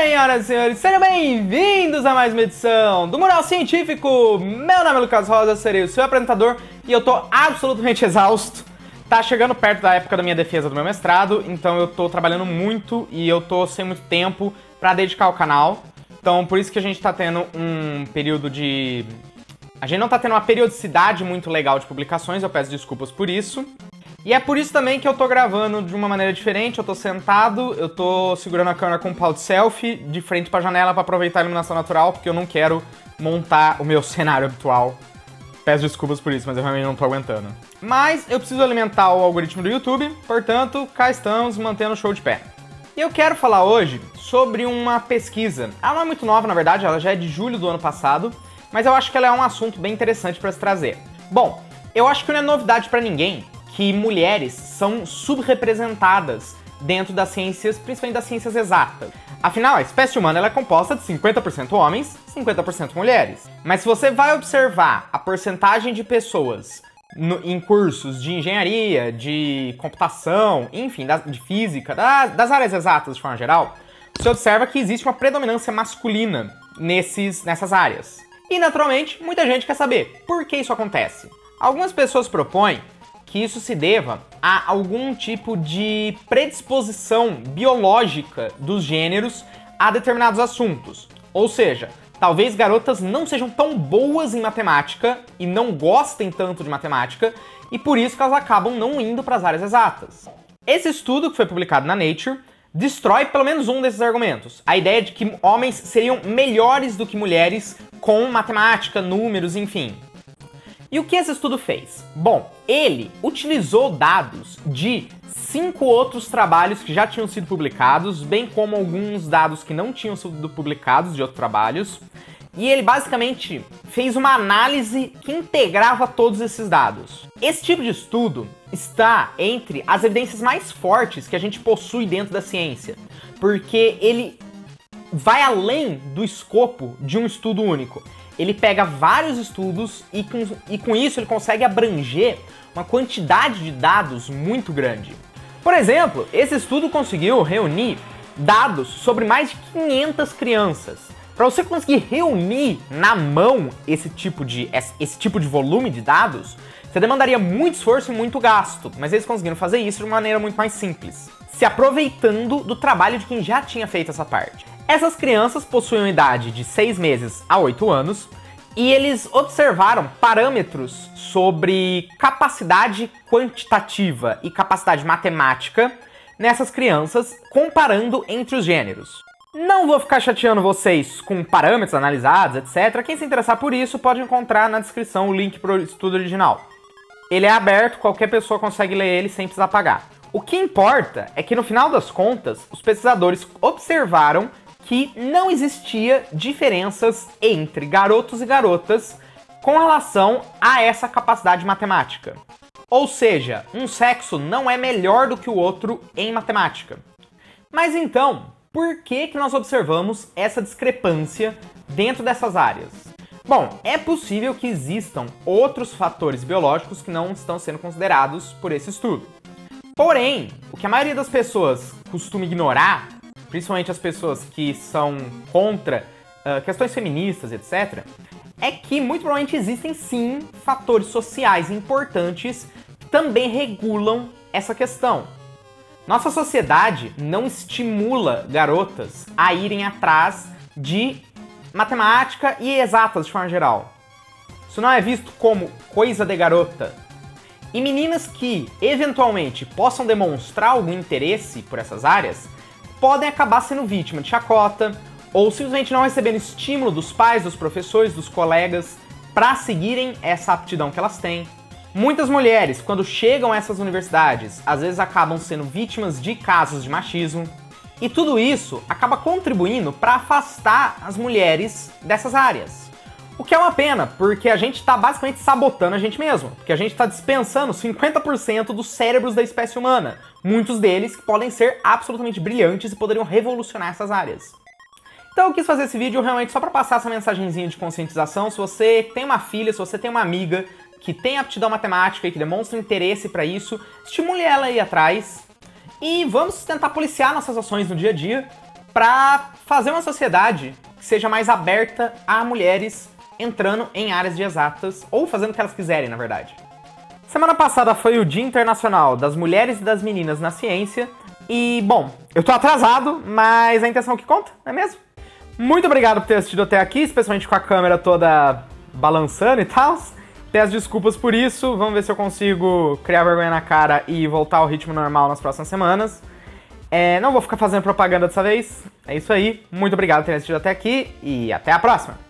Senhoras e senhores, sejam bem-vindos a mais uma edição do Mural Científico. Meu nome é Lucas Rosa, serei o seu apresentador e eu tô absolutamente exausto. Tá chegando perto da época da minha defesa do meu mestrado, então eu tô trabalhando muito e eu tô sem muito tempo pra dedicar ao canal. Então por isso que a gente tá tendo um período de... A gente não tá tendo uma periodicidade muito legal de publicações, eu peço desculpas por isso. E é por isso também que eu tô gravando de uma maneira diferente, eu tô sentado, eu tô segurando a câmera com um pau de selfie, de frente pra janela pra aproveitar a iluminação natural, porque eu não quero montar o meu cenário habitual. Peço desculpas por isso, mas eu realmente não tô aguentando. Mas eu preciso alimentar o algoritmo do YouTube, portanto, cá estamos mantendo o show de pé. E eu quero falar hoje sobre uma pesquisa. Ela não é muito nova, na verdade, ela já é de julho do ano passado, mas eu acho que ela é um assunto bem interessante pra se trazer. Bom, eu acho que não é novidade pra ninguém que mulheres são subrepresentadas dentro das ciências, principalmente das ciências exatas. Afinal, a espécie humana ela é composta de 50% homens, 50% mulheres. Mas se você vai observar a porcentagem de pessoas em cursos de engenharia, de computação, enfim, de física, das áreas exatas de forma geral, você observa que existe uma predominância masculina nessas áreas. E, naturalmente, muita gente quer saber por que isso acontece. Algumas pessoas propõem que isso se deva a algum tipo de predisposição biológica dos gêneros a determinados assuntos. Ou seja, talvez garotas não sejam tão boas em matemática e não gostem tanto de matemática, e por isso que elas acabam não indo para as áreas exatas. Esse estudo, que foi publicado na Nature, destrói pelo menos um desses argumentos. A ideia de que homens seriam melhores do que mulheres com matemática, números, enfim. E o que esse estudo fez? Bom, ele utilizou dados de 5 outros trabalhos que já tinham sido publicados, bem como alguns dados que não tinham sido publicados de outros trabalhos, e ele basicamente fez uma análise que integrava todos esses dados. Esse tipo de estudo está entre as evidências mais fortes que a gente possui dentro da ciência, porque ele vai além do escopo de um estudo único. Ele pega vários estudos e com isso ele consegue abranger uma quantidade de dados muito grande. Por exemplo, esse estudo conseguiu reunir dados sobre mais de 500 crianças. Para você conseguir reunir na mão esse tipo de volume de dados, você demandaria muito esforço e muito gasto, mas eles conseguiram fazer isso de uma maneira muito mais simples, se aproveitando do trabalho de quem já tinha feito essa parte. Essas crianças possuíam idade de 6 meses a 8 anos e eles observaram parâmetros sobre capacidade quantitativa e capacidade matemática nessas crianças, comparando entre os gêneros. Não vou ficar chateando vocês com parâmetros analisados, etc. Quem se interessar por isso pode encontrar na descrição o link para o estudo original. Ele é aberto, qualquer pessoa consegue ler ele sem precisar pagar. O que importa é que no final das contas, os pesquisadores observaram que não existia diferenças entre garotos e garotas com relação a essa capacidade matemática. Ou seja, um sexo não é melhor do que o outro em matemática. Mas então, por que nós observamos essa discrepância dentro dessas áreas? Bom, é possível que existam outros fatores biológicos que não estão sendo considerados por esse estudo. Porém, o que a maioria das pessoas costuma ignorar, principalmente as pessoas que são contra questões feministas, etc., é que muito provavelmente existem sim fatores sociais importantes que também regulam essa questão. Nossa sociedade não estimula garotas a irem atrás de matemática e exatas de forma geral. Isso não é visto como coisa de garota. E meninas que, eventualmente, possam demonstrar algum interesse por essas áreas podem acabar sendo vítima de chacota ou simplesmente não recebendo estímulo dos pais, dos professores, dos colegas para seguirem essa aptidão que elas têm. Muitas mulheres, quando chegam a essas universidades, às vezes acabam sendo vítimas de casos de machismo. E tudo isso acaba contribuindo para afastar as mulheres dessas áreas. O que é uma pena, porque a gente está basicamente sabotando a gente mesmo, porque a gente está dispensando 50% dos cérebros da espécie humana, muitos deles que podem ser absolutamente brilhantes e poderiam revolucionar essas áreas. Então eu quis fazer esse vídeo realmente só para passar essa mensagenzinha de conscientização. Se você tem uma filha, se você tem uma amiga que tem aptidão matemática e que demonstra interesse para isso, estimule ela aí atrás. E vamos tentar policiar nossas ações no dia a dia, pra fazer uma sociedade que seja mais aberta a mulheres entrando em áreas de exatas, ou fazendo o que elas quiserem, na verdade. Semana passada foi o Dia Internacional das Mulheres e das Meninas na Ciência, e, bom, eu tô atrasado, mas a intenção que conta, não é mesmo? Muito obrigado por ter assistido até aqui, especialmente com a câmera toda balançando e tal. Peço desculpas por isso, vamos ver se eu consigo criar vergonha na cara e voltar ao ritmo normal nas próximas semanas. Não vou ficar fazendo propaganda dessa vez, é isso aí. Muito obrigado por ter assistido até aqui e até a próxima!